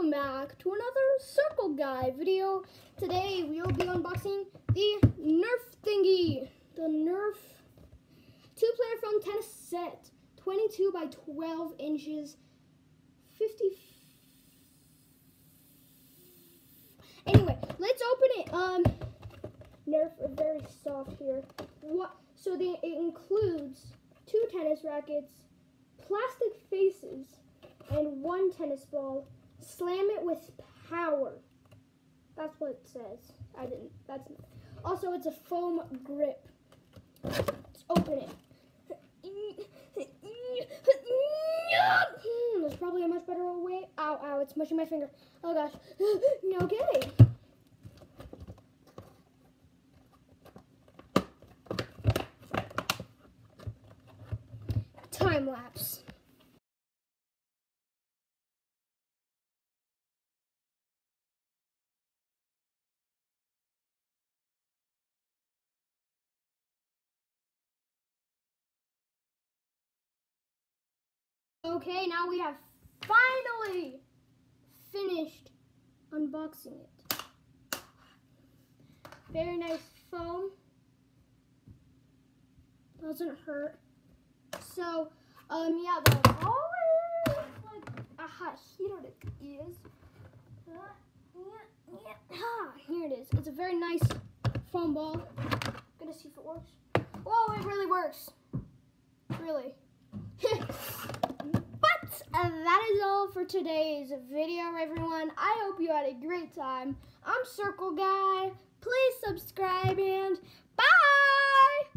Welcome back to another Circle Guy video. Today we will be unboxing the Nerf thingy. The Nerf 2-player foam tennis set. 22 by 12 inches. 50. Anyway, let's open it. Nerf are very soft here. So it includes 2 tennis rackets, plastic faces, and 1 tennis ball. Slam it with power. That's what it says. Also, it's a foam grip. Let's open it. There's probably a much better way. Ow, ow, it's mushing my finger. Oh gosh. Okay. Time lapse. Okay, now we have finally finished unboxing it. Very nice foam. Doesn't hurt. So, yeah, that's always like, here it is. Here it is. It's a very nice foam ball. Gonna see if it works. Whoa, it really works. Really. But that is all for today's video, everyone. I hope you had a great time. I'm Circle Guy. Please subscribe and bye!